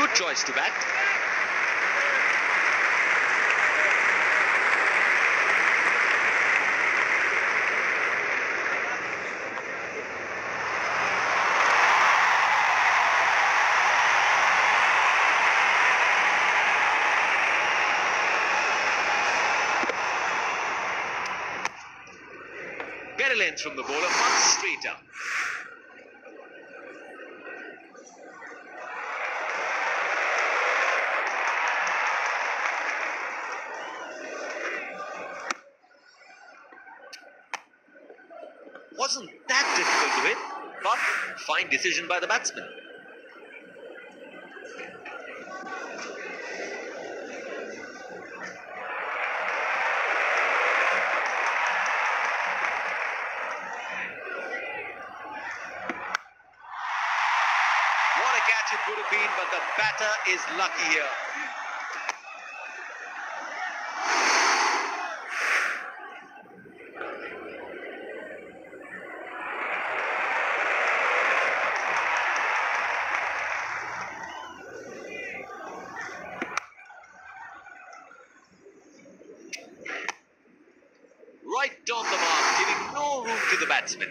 Good choice to bat. Better length from the bowler, much straighter. Wasn't that difficult to hit, but fine decision by the batsman. What a catch it would have been, but the batter is lucky here. Right on the mark, giving no room to the batsman.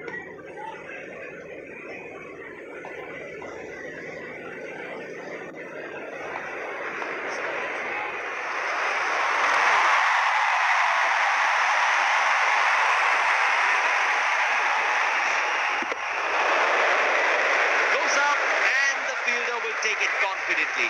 Goes up and the fielder will take it confidently.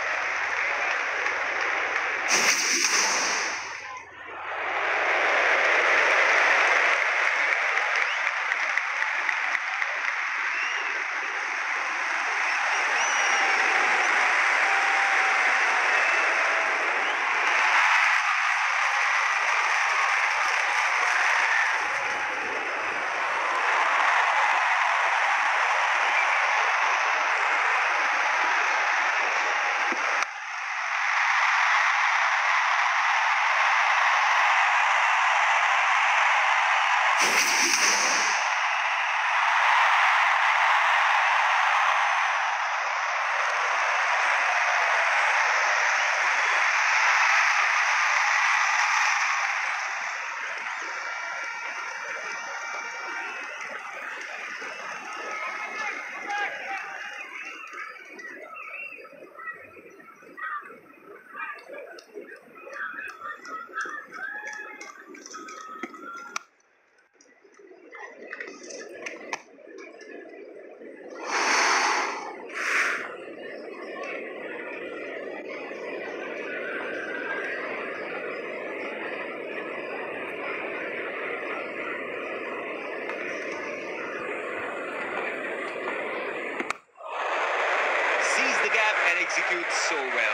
The gap and executes so well.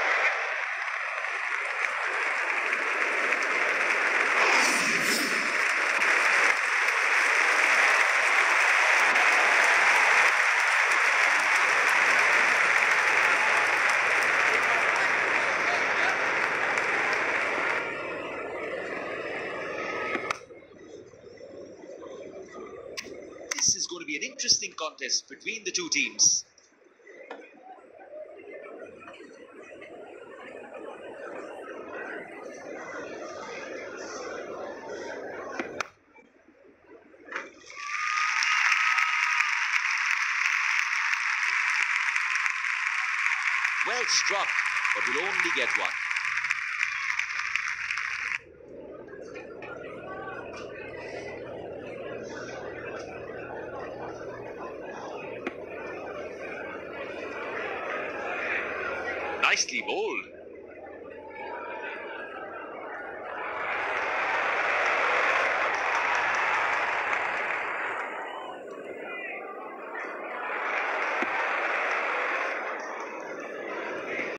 This is going to be an interesting contest between the two teams. Well struck, but will only get one. Nicely bowled.